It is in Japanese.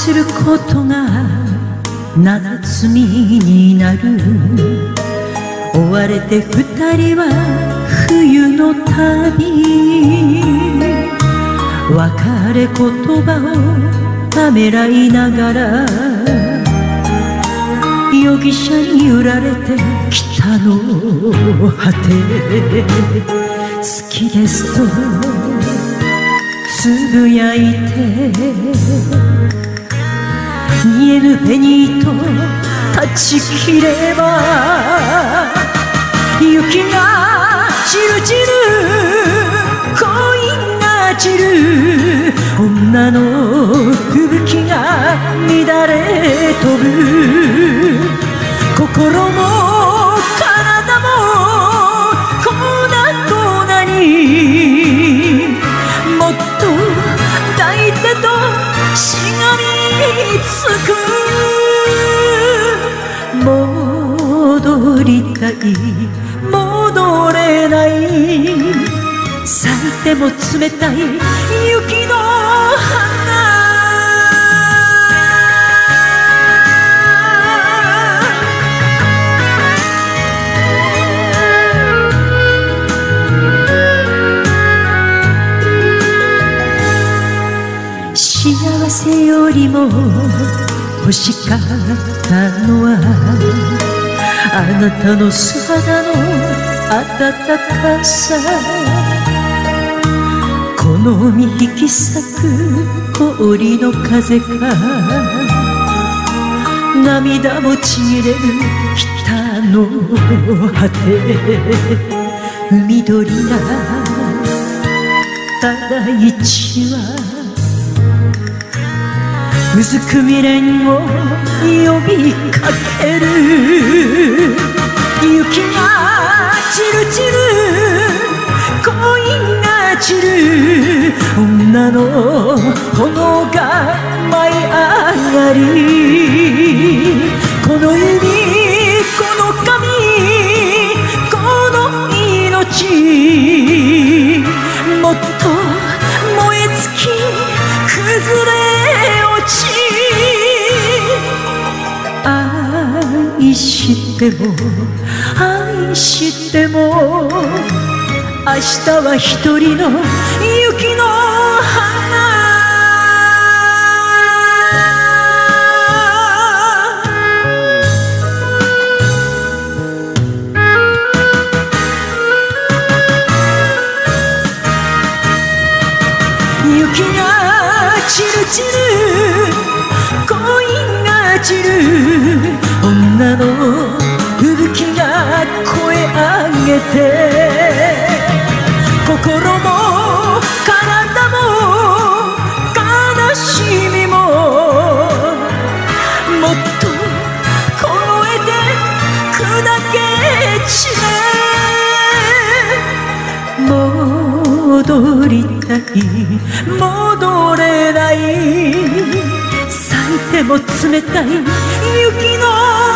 することがなぜ罪になる。追われて二人は冬の旅、別れ言葉をためらいながら容疑者に揺られて北の果て。好きですとつぶやいて見えぬ紅と断ち切れば、雪が散る散る恋が散る、女の吹雪が乱れ飛ぶ。心も体も粉々にもっと抱いてとしがみつく。戻りたい戻れない、咲いても冷たい雪の花。幸せよりも欲しかったのはあなたの素肌の温かさ。この海引き裂く氷の風が涙もちぎれる北の果て。海鳥がただ一羽うずく未練を呼びかける。雪が散る散る恋が散る、女の炎が舞い上がり、この指この髪この命、もっと燃え尽き崩れ落ち。愛しても愛しても明日は一人の雪の花。雪が散る散る恋が散る、女の吹雪が声上げて、心も体も悲しみももっと凍えて砕け散れ。戻りたい戻れない、咲いても冷たい雪の